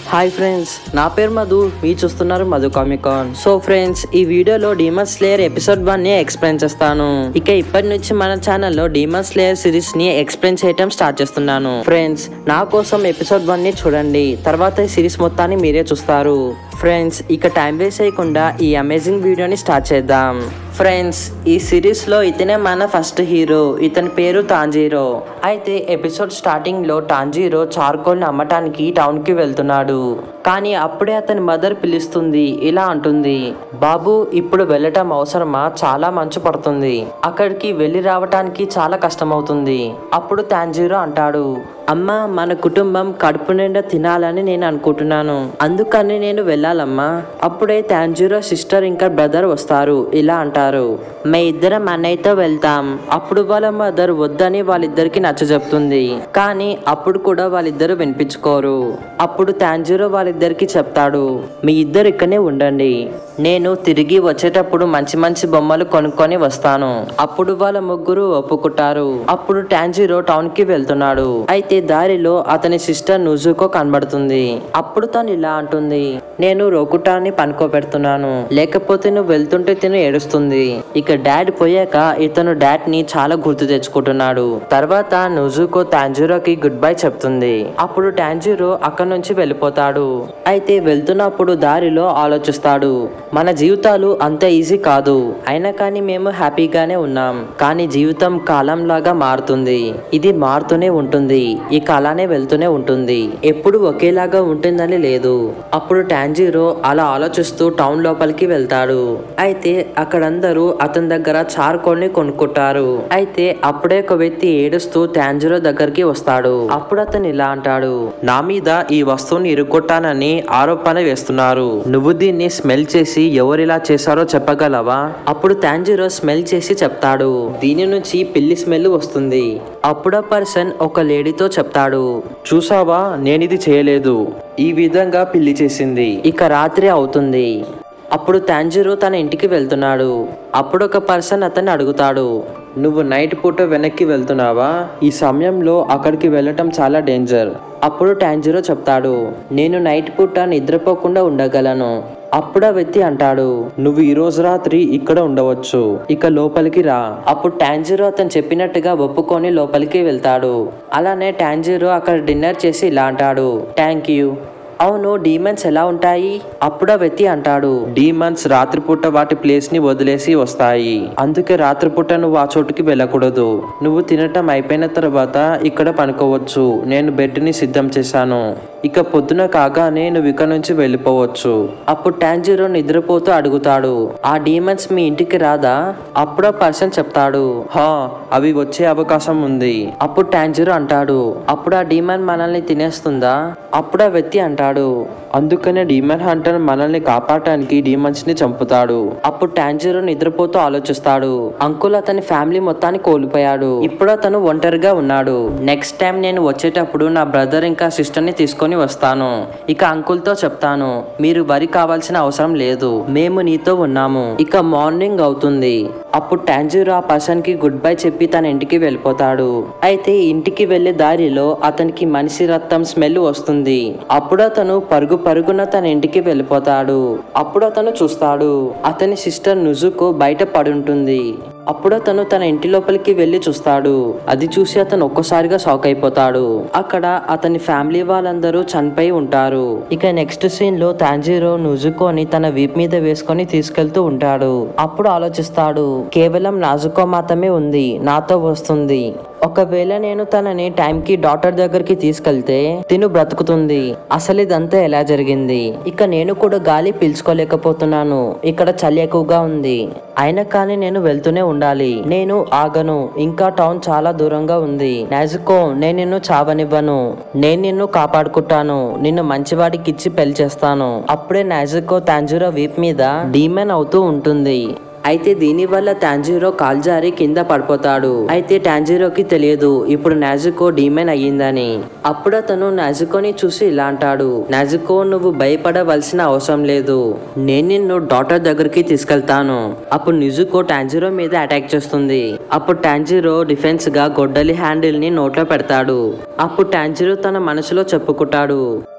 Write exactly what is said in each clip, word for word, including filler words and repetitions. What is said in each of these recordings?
Hi friends, నా పేరు మధు. మీరు చూస్తున్నారు మధు కామికాన్. సో ఫ్రెండ్స్, ఈ వీడియోలో డీమన్ స్లేయర్ ఎపిసోడ్ వన్ ని ఎక్స్ప్లెయిన్ చేస్తాను. ఇక ఇప్పటి నుంచి మన ఛానల్లో డీమన్ స్లేయర్ సిరీస్ ని ఎక్స్ప్లెయిన్ చేయడం స్టార్ట్ చేస్తున్నాను. ఫ్రెండ్స్, నా కోసం ఎపిసోడ్ వన్ ని చూడండి, తర్వాత ఈ సిరీస్ మొత్తాన్ని మీరే చూస్తారు. ఫ్రెండ్స్, ఇక టైం వేస్ట్ చేయకుండా ఈ అమేజింగ్ వీడియోని స్టార్ట్ చేద్దాం. ఫ్రెండ్స్, ఈ సిరీస్ లో ఇతనే మన ఫస్ట్ హీరో. ఇతని పేరు టాంజీరో. అయితే ఎపిసోడ్ స్టార్టింగ్ లో టాంజీరో చార్కోల్ ని అమ్మటానికి టౌన్ కి వెళ్తున్నాడు. కానీ అప్పుడే అతని మదర్ పిలుస్తుంది. ఇలా అంటుంది, బాబు ఇప్పుడు వెళ్ళటం అవసరమా? చాలా మంచు పడుతుంది, అక్కడికి వెళ్ళి రావటానికి చాలా కష్టం అవుతుంది. అప్పుడు టాంజీరో అంటాడు, అమ్మా, మన కుటుంబం కడుపు నిండా తినాలని నేను అనుకుంటున్నాను, అందుకని నేను వెళ్ళాలమ్మా. అప్పుడే టాంజీరో సిస్టర్ ఇంకా బ్రదర్ వస్తారు. ఇలా అంటారు, మే ఇద్దరం అన్నయ్యతో వెళ్తాం. అప్పుడు వాళ్ళ మదర్ వద్దని వాళ్ళిద్దరికి నచ్చ చెప్తుంది. కానీ అప్పుడు కూడా వాళ్ళిద్దరు వినిపించుకోరు. అప్పుడు టాంజీరో వాళ్ళిద్దరికి చెప్తాడు, మీ ఇద్దరు ఇక్కడనే ఉండండి, నేను తిరిగి వచ్చేటప్పుడు మంచి మంచి బొమ్మలు కొనుక్కొని వస్తాను. అప్పుడు వాళ్ళ ముగ్గురు ఒప్పుకుంటారు. అప్పుడు టాంజీరో టౌన్ కి వెళ్తున్నాడు. అయితే దారిలో అతని సిస్టర్ నుజుకో కనబడుతుంది. అప్పుడు తను ఇలా అంటుంది, నేను రోకుటాన్ని పనుకోబెడుతున్నాను, లేకపోతే నువ్వు వెళ్తుంటే తిను ఏడుస్తుంది. ఇక డాడ్ పోయాక ఇతను డాడ్ ని చాలా గుర్తు తెచ్చుకుంటున్నాడు. తర్వాత నుజుకో టాంజీరోకి గుడ్ బై చెప్తుంది. అప్పుడు టాంజీరో అక్కడ నుంచి వెళ్ళిపోతాడు. అయితే వెళ్తున్నప్పుడు దారిలో ఆలోచిస్తాడు, మన జీవితాలు అంత ఈజీ కాదు, అయినా కానీ మేము హ్యాపీగానే ఉన్నాం. కానీ జీవితం కాలం లాగా మారుతుంది, ఇది మారుతూనే ఉంటుంది, ఇక అలానే వెళ్తూనే ఉంటుంది, ఎప్పుడు ఒకేలాగా ఉంటుందని లేదు. అప్పుడు టాంజీరో అలా ఆలోచిస్తూ టౌన్ లోపలికి వెళ్తాడు. అయితే అక్కడందరూ అతని దగ్గర చార్కోల్ ని కొనుక్కుంటారు. అయితే అప్పుడే ఒక వ్యక్తి ఏడుస్తూ టాంజీరో దగ్గరికి వస్తాడు. అప్పుడు అతను ఇలా అంటాడు, నా మీద ఈ వస్తువుని ఇరుక్కొట్టానని ఆరోపణ వేస్తున్నారు, నువ్వు దీన్ని స్మెల్ చేసి ఎవరిలా చేశారో చెప్పగలవా? అప్పుడు టాంజీరో స్మెల్ చేసి చెప్తాడు, దీని నుంచి పిల్లి స్మెల్ వస్తుంది. అప్పుడు ఆ పర్సన్ ఒక లేడీతో చెప్తాడు, చూసావా, నేనిది చేయలేదు, ఈ విధంగా పిల్లి చేసింది. ఇక రాత్రి అవుతుంది. అప్పుడు టాంజీరో తన ఇంటికి వెళ్తున్నాడు. అప్పుడు ఒక పర్సన్ అతన్ని అడుగుతాడు, నువ్వు నైట్ పూట వెనక్కి వెళ్తున్నావా? ఈ సమయంలో అక్కడికి వెళ్ళటం చాలా డేంజర్. అప్పుడు టాంజీరో చెప్తాడు, నేను నైట్ పూట నిద్రపోకుండా ఉండగలను. అప్పుడు ఆ వ్యక్తి అంటాడు, నువ్వు ఈ రోజు రాత్రి ఇక్కడ ఉండవచ్చు, ఇక లోపలికి రా. అప్పుడు టాంజీరో అతను చెప్పినట్టుగా ఒప్పుకొని లోపలికి వెళ్తాడు. అలానే టాంజీరో అక్కడ డిన్నర్ చేసి ఇలా అంటాడు, థ్యాంక్ యూ. అవును, డీమన్స్ ఎలా ఉంటాయి? అప్పుడు ఆ వ్యక్తి అంటాడు, డీమన్స్ రాత్రిపూట వాటి ప్లేస్ ని వదిలేసి వస్తాయి, అందుకే రాత్రిపూట నువ్వు ఆ చోటుకి వెళ్ళకూడదు. నువ్వు తినటం అయిపోయిన తర్వాత ఇక్కడ పనుకోవచ్చు, నేను బెడ్ ని సిద్ధం చేశాను, ఇక పొద్దున కాగానే నువ్వు ఇక్కడ నుంచి వెళ్ళిపోవచ్చు. అప్పుడు టాంజీరో నిద్రపోతూ అడుగుతాడు, ఆ డీమన్స్ మీ ఇంటికి రాదా? అప్పుడు ఆ పర్సన్ చెప్తాడు, హా, అవి వచ్చే అవకాశం ఉంది. అప్పుడు టాంజీరో అంటాడు, అప్పుడు ఆ డీమన్ మనల్ని తినేస్తుందా? అప్పుడు ఆ వ్యక్తి అంటాడు, అందుకనే డీమన్ హంటర్ మనల్ని కాపాడటానికి డీమన్స్ ని చంపుతాడు. అప్పుడు టాంజీరో నిద్రపోతూ ఆలోచిస్తాడు, అంకుల్ అతని ఫ్యామిలీ మొత్తాన్ని కోల్పోయాడు, ఇప్పుడు అతను ఒంటరిగా ఉన్నాడు. నెక్స్ట్ టైం నేను వచ్చేటప్పుడు నా బ్రదర్ ఇంకా సిస్టర్ ని తీసుకొని వస్తాను. ఇక అంకుల్ తో చెప్తాను, మీరు వరి కావాల్సిన అవసరం లేదు, మేము నీతో ఉన్నాము. ఇక మార్నింగ్ అవుతుంది. అప్పుడు టాంజీరో ఆ పర్సన్ కి గుడ్ బై చెప్పి తన ఇంటికి వెళ్ళిపోతాడు. అయితే ఇంటికి వెళ్లే దారిలో అతనికి మనిషి రక్తం స్మెల్ వస్తుంది. అప్పుడు అతను పరుగు పరుగున తన ఇంటికి వెళ్ళిపోతాడు. అప్పుడు అతను చూస్తాడు, అతని సిస్టర్ నుజుకో బయట పడుంటుంది. అప్పుడు అతను తన ఇంటి లోపలికి వెళ్లి చూస్తాడు. అది చూసి అతను ఒక్కసారిగా షాక్ అయిపోతాడు. అక్కడ అతని ఫ్యామిలీ వాళ్ళందరూ చనిపోయి ఉంటారు. ఇక నెక్స్ట్ సీన్ లో టాంజీరో నుజుకోని తన వీప్ మీద వేసుకొని తీసుకెళ్తూ ఉంటాడు. అప్పుడు ఆలోచిస్తాడు, కేవలం నాజుకో మాత్రమే ఉంది, నాతో వస్తుంది. ఒకవేళ నేను తనని టైంకి డాక్టర్ దగ్గరికి తీసుకెళ్తే తిను బ్రతుకుతుంది. అసలు ఇదంతా ఎలా జరిగింది? ఇక నేను కూడా గాలి పీల్చుకోలేకపోతున్నాను, ఇక్కడ చలి ఎక్కువగా ఉంది, అయినా కానీ నేను వెళ్తూనే ఉండాలి, నేను ఆగను, ఇంకా టౌన్ చాలా దూరంగా ఉంది. నాజుకో, నేను నిన్ను చావనివ్వను, నేను నిన్ను కాపాడుకుంటాను, నిన్ను మంచివాడికి ఇచ్చి పెళ్లి చేస్తాను. అప్పుడే నాజుకో టాంజీరో వీప్ మీద డీమన్ అవుతూ ఉంటుంది. అయితే దీని వల్ల టాంజీరో కాల్జారి కింద పడిపోతాడు. అయితే టాంజీరోకి తెలియదు ఇప్పుడు నాజుకో డీమన్ అయ్యిందని. అప్పుడు అతను నాజుకోని చూసి ఇలా అంటాడు, నాజుకో, నువ్వు భయపడవలసిన అవసరం లేదు, నేను నిన్ను డాక్టర్ దగ్గరికి తీసుకెళ్తాను. అప్పుడు నిజుకో టాంజీరో మీద అటాక్ చేస్తుంది. అప్పుడు టాంజీరో డిఫెన్స్ గా గొడ్డలి హ్యాండిల్ ని నోట్లో పెడతాడు. అప్పుడు టాంజీరో తన మనసులో చెప్పుకుంటాడు,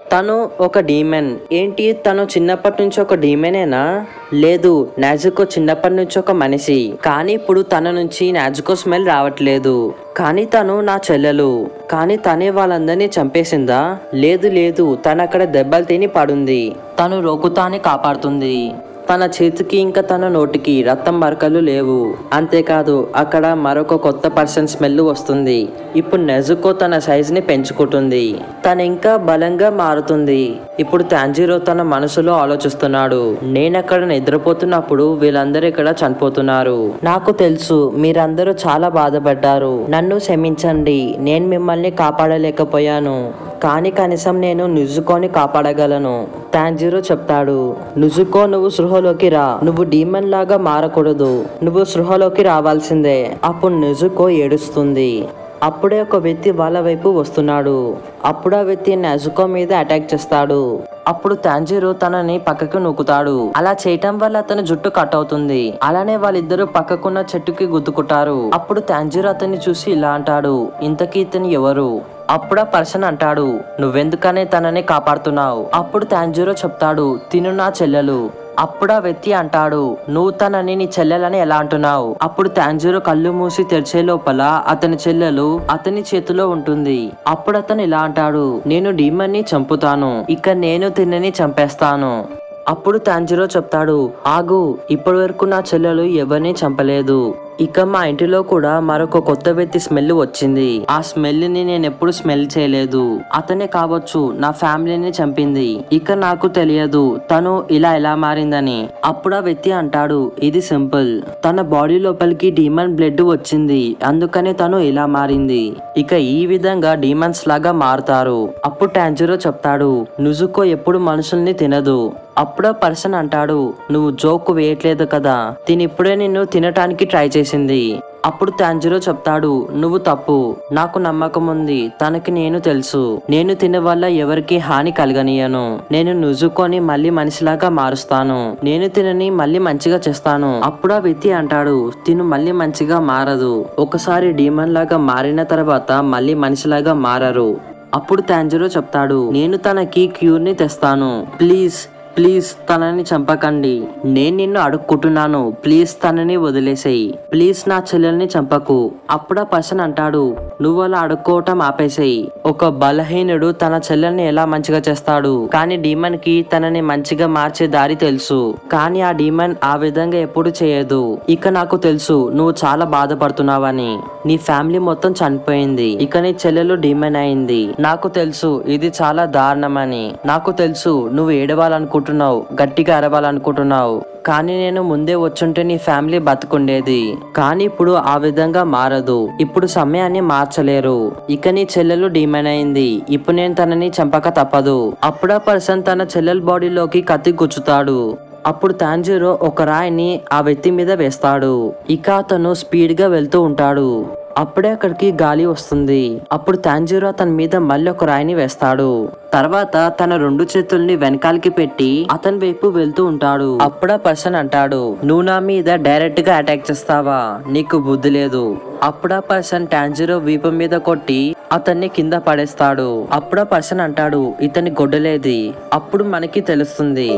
తను ఒక డీమన్. ఏంటి, తను చిన్నప్పటి నుంచి ఒక డీమనేనా? లేదు, నాజుకో చిన్నప్పటి నుంచి ఒక మనిషి. కానీ ఇప్పుడు తన నుంచి నాజుకో స్మెల్ రావట్లేదు. కానీ తను నా చెల్లెలు. కానీ తనే వాళ్ళందరినీ చంపేసిందా? లేదు లేదు, తను అక్కడ దెబ్బలు తిని పడుంది. తను రోకుతాని కాపాడుతుంది. తన చేతికి ఇంకా తన నోటికి రక్తం మరకలు లేవు. అంతేకాదు అక్కడ మరొక కొత్త పర్సన్ స్మెల్ వస్తుంది. ఇప్పుడు నెజుకో తన సైజ్ ని పెంచుకుంటుంది. తను ఇంకా బలంగా మారుతుంది. ఇప్పుడు తాంజిరో తన మనసులో ఆలోచిస్తున్నాడు, నేనక్కడ నిద్రపోతున్నప్పుడు వీళ్ళందరూ ఇక్కడ చనిపోతున్నారు. నాకు తెలుసు మీరందరూ చాలా బాధపడ్డారు. నన్ను క్షమించండి, నేను మిమ్మల్ని కాపాడలేకపోయాను. కానీ కనీసం నేను నిజుకోని కాపాడగలను. తాంజిరో చెప్తాడు, నిజుకో నువ్వు సృహలోకి రా. నువ్వు డీమన్ లాగా మారకూడదు. నువ్వు సృహలోకి రావాల్సిందే. అప్పుడు నిజుకో ఏడుస్తుంది. అప్పుడే ఒక వ్యక్తి వాళ్ళ వైపు వస్తున్నాడు. అప్పుడు ఆ వ్యక్తి నెజుకో మీద అటాక్ చేస్తాడు. అప్పుడు తాంజిరో తనని పక్కకు నూకుతాడు. అలా చేయటం వల్ల అతని జుట్టు కట్ అవుతుంది. అలానే వాళ్ళిద్దరూ పక్కకున్న చెట్టుకి గుద్దుకుంటారు. అప్పుడు తాంజిరో అతన్ని చూసి ఇలా అంటాడు, ఇంతకీ ఇతను ఎవరు? అప్పుడు ఆ పర్సన్ అంటాడు, నువ్వెందుకనే తనని కాపాడుతున్నావు? అప్పుడు తాంజిరో చెప్తాడు, తిను నా చెల్లెలు. అప్పుడు ఆ వ్యక్తి అంటాడు, నువ్వు తనని నీ చెల్లెలని ఎలా అంటున్నావు? అప్పుడు తాంజిరో కళ్ళు మూసి తెరిచే లోపల అతని చెల్లెలు అతని చేతిలో ఉంటుంది. అప్పుడు అతను ఇలా అంటాడు, నేను డీమన్ ని చంపుతాను. ఇక నేను తిన్నని చంపేస్తాను. అప్పుడు తాంజిరో చెప్తాడు, ఆగు, ఇప్పటి వరకు నా చెల్లెలు ఎవరిని చంపలేదు. ఇక మా ఇంటిలో కూడా మరొక కొత్త వ్యక్తి స్మెల్ వచ్చింది. ఆ స్మెల్ ని నేను ఎప్పుడు స్మెల్ చేయలేదు. అతనే కావచ్చు నా ఫ్యామిలీని చంపింది. ఇక నాకు తెలియదు తను ఇలా ఎలా మారిందని. అప్పుడు ఆ వ్యక్తి అంటాడు, ఇది సింపుల్. తన బాడీ లోపలికి డీమన్ బ్లడ్ వచ్చింది, అందుకనే తను ఇలా మారింది. ఇక ఈ విధంగా డీమన్స్ లాగా మారుతారు. అప్పుడు టాంజిరో చెప్తాడు, నిజుకో ఎప్పుడు మనుషుల్ని తినదు. అప్పుడో పర్సన్ అంటాడు, నువ్వు జోక్ వేయట్లేదు కదా, తినిప్పుడే నిన్ను తినటానికి ట్రై చేసింది. అప్పుడు తాంజిరో చెప్తాడు, నువ్వు తప్పు. నాకు నమ్మకం ఉంది. తనకి నేను తెలుసు. నేను తినే వల్ల ఎవరికి హాని కలగనీయను. నేను నుజుకొని మళ్ళీ మనిషిలాగా మారుస్తాను. నేను తినని మళ్ళీ మంచిగా చేస్తాను. అప్పుడు ఆ వ్యక్తి అంటాడు, తిను మళ్ళీ మంచిగా మారదు. ఒకసారి డీమన్ లాగా మారిన తర్వాత మళ్ళీ మనిషిలాగా మారరు. అప్పుడు తాంజిరో చెప్తాడు, నేను తనకి క్యూర్ ని తెస్తాను. ప్లీజ్ ప్లీజ్ తనని చంపకండి. నేను నిన్ను అడుక్కుంటున్నాను. ప్లీజ్ తనని వదిలేసేయి. ప్లీజ్ నా చెల్లెల్ని చంపకు. అప్పుడు ఆ పర్సన్ అంటాడు, నువ్వు అలా అడుక్కోవటం ఆపేసేయి. ఒక బలహీనుడు తన చెల్లెల్ని ఎలా మంచిగా చేస్తాడు? కానీ డీమన్ కి తనని మంచిగా మార్చే దారి తెలుసు. కానీ ఆ డీమన్ ఆ విధంగా ఎప్పుడు చేయదు. ఇక నాకు తెలుసు నువ్వు చాలా బాధపడుతున్నావని. నీ ఫ్యామిలీ మొత్తం చనిపోయింది. ఇక నీ చెల్లెలు డీమన్ అయింది. నాకు తెలుసు ఇది చాలా దారుణమని. నాకు తెలుసు నువ్వు ఏడవాలనుకుంటున్నావు, గట్టిగా అరవాలనుకుంటున్నావు. కానీ నేను ముందే వచ్చుంటే నీ ఫ్యామిలీ బతుకుండేది. కానీ ఇప్పుడు ఆ విధంగా మారదు. ఇప్పుడు సమయాన్ని మార్చలేరు. ఇక నీ చెల్లెలు డీమన్ అయింది. ఇప్పుడు నేను తనని చంపక తప్పదు. అప్పుడు ఆ పర్సన్ తన చెల్లెల బాడీలోకి కత్తి గుచ్చుతాడు. అప్పుడు తాంజిరో ఒక రాయిని ఆ వ్యక్తి మీద వేస్తాడు. ఇక అతను స్పీడ్ గా వెళ్తూ ఉంటాడు. అప్పుడే అక్కడికి గాలి వస్తుంది. అప్పుడు తాంజిరో అతని మీద మళ్ళీ ఒక రాయిని వేస్తాడు. తర్వాత తన రెండు చేతుల్ని వెనకాలకి పెట్టి అతని వైపు వెళ్తూ ఉంటాడు. అప్పుడు ఆ పర్సన్ అంటాడు, నువ్వు నా మీద డైరెక్ట్ గా అటాక్ చేస్తావా? నీకు బుద్ధి లేదు. అప్పుడు ఆ పర్సన్ టాంజిరో వీపు మీద కొట్టి అతన్ని కింద పడేస్తాడు. అప్పుడు ఆ పర్సన్ అంటాడు, ఇతని గొడ్డలేది? అప్పుడు మనకి తెలుస్తుంది.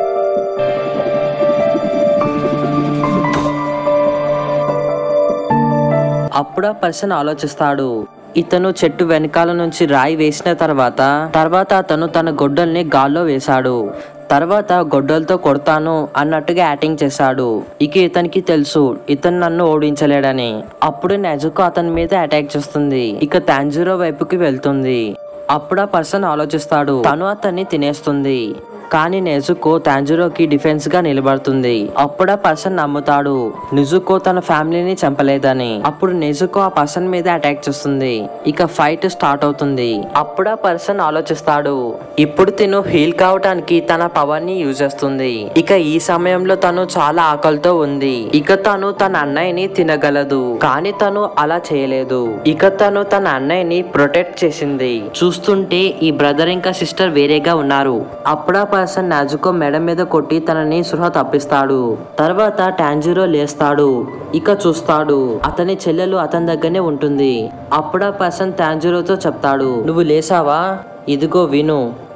అప్పుడు ఆ పర్సన్ ఆలోచిస్తాడు, ఇతను చెట్టు వెనకాల నుంచి రాయి వేసిన తర్వాత తర్వాత అతను తన గొడ్డల్ని గాల్లో వేశాడు. తర్వాత గొడ్డలతో కొడతాను అన్నట్టుగా యాక్టింగ్ చేశాడు. ఇక ఇతనికి తెలుసు ఇతను నన్ను ఓడించలేడని. అప్పుడు నెజుకో అతని మీద అటాక్ చేస్తుంది. ఇక తాంజిరో వైపుకి వెళ్తుంది. అప్పుడు ఆ పర్సన్ ఆలోచిస్తాడు, తను అతన్ని తినేస్తుంది. కానీ నెజుకో తాంజిరోకి డిఫెన్స్ గా నిలబడుతుంది. అప్పుడు ఆ పర్సన్ నమ్ముతాడు నిజుకో తన ఫ్యామిలీని చంపలేదని. అప్పుడు నెజుకో ఆ పర్సన్ మీద అటాక్ చేస్తుంది. ఇక ఫైట్ స్టార్ట్ అవుతుంది. అప్పుడు ఆ పర్సన్ ఆలోచిస్తాడు, ఇప్పుడు తిను హీల్ కావటానికి తన పవర్ ని యూజ్ చేస్తుంది. ఇక ఈ సమయంలో తను చాలా ఆకలితో ఉంది. ఇక తను తన అన్నయ్యని తినగలదు. కానీ తను అలా చేయలేదు. ఇక తను తన అన్నయ్యని ప్రొటెక్ట్ చేసింది. చూస్తుంటే ఈ బ్రదర్ ఇంకా సిస్టర్ వేరేగా ఉన్నారు. అప్పుడు ఆ పర్సన్ నాజుకో మెడ మీద కొట్టి తనని సృహ తప్పిస్తాడు. తర్వాత టాంజిరో లేస్తాడు. ఇక చూస్తాడు అతని చెల్లెలు అతని దగ్గరనే ఉంటుంది. అప్పుడు ఆ పర్సన్ టాంజిరోతో చెప్తాడు, నువ్వు లేసావా? ఇదిగో విను.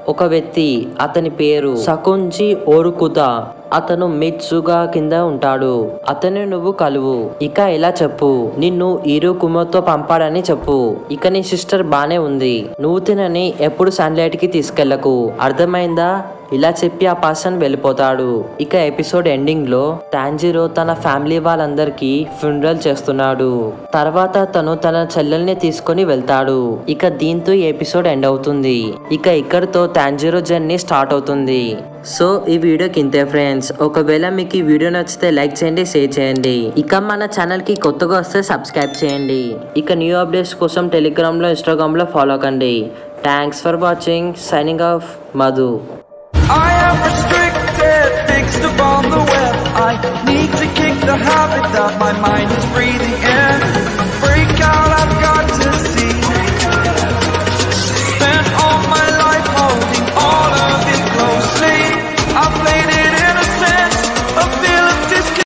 ఒక వ్యక్తి, అతని పేరు సకుంజి ఓరుకుతా. అతను మిత్సుగా కింద ఉంటాడు. అతను నువ్వు కలువు. ఇక ఇలా చెప్పు, నిన్ను ఈరు కుమోతో పంపాడని చెప్పు. ఇక నీ సిస్టర్ బానే ఉంది, నువ్వు తినని ఎప్పుడు సన్లైట్ కి తీసుకెళ్లకు, అర్థమైందా? ఇలా చెప్పి ఆ పర్సన్ వెళ్ళిపోతాడు. ఇక ఎపిసోడ్ ఎండింగ్ లో టాంజిరో తన ఫ్యామిలీ వాళ్ళందరికీ ఫ్యూనరల్ చేస్తున్నాడు. తర్వాత తను తన చెల్లెల్ని తీసుకొని వెళ్తాడు. ఇక దీంతో ఈ ఎపిసోడ్ ఎండ్ అవుతుంది. ఇక ఇక్కడితో టాంజిరో జర్నీ స్టార్ట్ అవుతుంది. సో ఈ వీడియోకి ఇంతే ఫ్రెండ్స్. ఒకవేళ మీకు ఈ వీడియో నచ్చితే లైక్ చేయండి, షేర్ చేయండి. ఇక మన ఛానల్ కి కొత్తగా వస్తే సబ్స్క్రైబ్ చేయండి. ఇక న్యూ అప్డేట్స్ కోసం టెలిగ్రామ్ లో, ఇన్స్టాగ్రామ్ లో ఫాలో కండి. Thanks for watching. Signing off, Madhu. I am restricted, fixed upon the web. I need to kick the habit that my mind is breathing